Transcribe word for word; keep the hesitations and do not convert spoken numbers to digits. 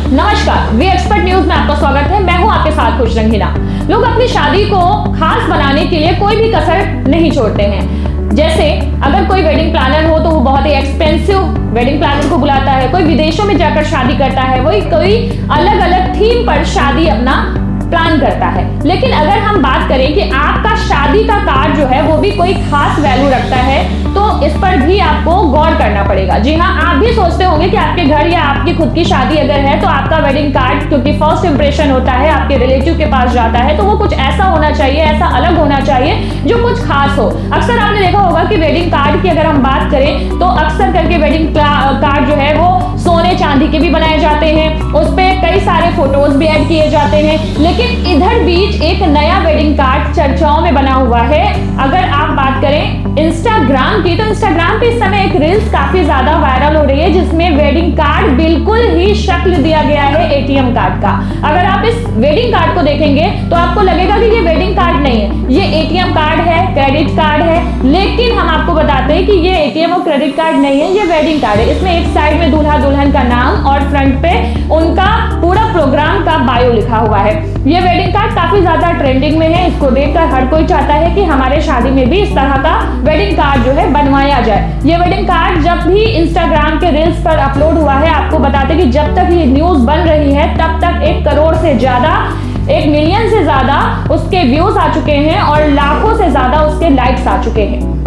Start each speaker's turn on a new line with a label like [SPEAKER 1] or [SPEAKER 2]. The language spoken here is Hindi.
[SPEAKER 1] नमस्कार, वी एक्सपर्ट न्यूज में आपका स्वागत है। मैं हूं आपके साथ खुश रंगीला। लोग अपनी शादी को खास बनाने के लिए कोई भी कसर नहीं छोड़ते हैं। जैसे अगर कोई वेडिंग प्लानर हो तो वो बहुत ही एक्सपेंसिव वेडिंग प्लानर को बुलाता है, कोई विदेशों में जाकर शादी करता है, वही कोई अलग अलग थीम पर शादी अपना प्लान करता है। लेकिन अगर हम बात करें कि आपका शादी का कार्ड जो है वो भी कोई खास वैल्यू रखता है तो इस पर भी आपको गौर करना पड़ेगा। जी हाँ, आप भी सोचते होंगे कि आपके घर या आपकी खुद की शादी अगर है तो आपका वेडिंग कार्ड, क्योंकि फर्स्ट इंप्रेशन होता है, आपके रिलेटिव के पास जाता है तो वो कुछ ऐसा होना चाहिए, ऐसा अलग होना चाहिए जो कुछ खास हो। अक्सर आपने देखा होगा कि वेडिंग कार्ड की अगर हम बात करें तो अक्सर करके वेडिंग कार्ड जो है वो सोने चांदी के भी बनाए जाते हैं, उस पे कई सारे फोटोज भी ऐड किए जाते हैं। लेकिन इधर बीच एक नया वेडिंग कार्ड चर्चाओं में बना हुआ है। अगर आप बात करें इंस्टाग्राम की तो इंस्टाग्राम पे इस समय एक रील्स काफी ज्यादा वायरल हो रही है जिसमें वेडिंग कार्ड बिल्कुल ही शक्ल दिया गया है एटीएम कार्ड का। अगर आप इस वेडिंग कार्ड को देखेंगे तो आपको लगेगा कि ये वेडिंग कार्ड नहीं है, ये एटीएम कार्ड है, क्रेडिट कार्ड है। लेकिन हम आपको बताते हैं कि ये एटीएम और क्रेडिट कार्ड नहीं है, ये वेडिंग कार्ड है। इसमें एक साइड में दूल्हा दुल्हन का नाम और फ्रंट पे उनका पूरा प्रोग्राम का बायो लिखा हुआ है। ये वेडिंग कार्ड काफी ज्यादा ट्रेंडिंग में है। इसको देखकर हर कोई चाहता है कि हमारे शादी में भी इस तरह का वेडिंग कार्ड जो है बनवाया जाए। ये वेडिंग कार्ड जब भी इंस्टाग्राम के रील्स पर अपलोड हुआ है, आपको बताते कि जब तक ये न्यूज बन रही है तब तक एक करोड़ से ज्यादा, एक मिलियन से ज्यादा उसके व्यूज आ चुके हैं और लाखों से ज्यादा उसके लाइक्स आ चुके हैं।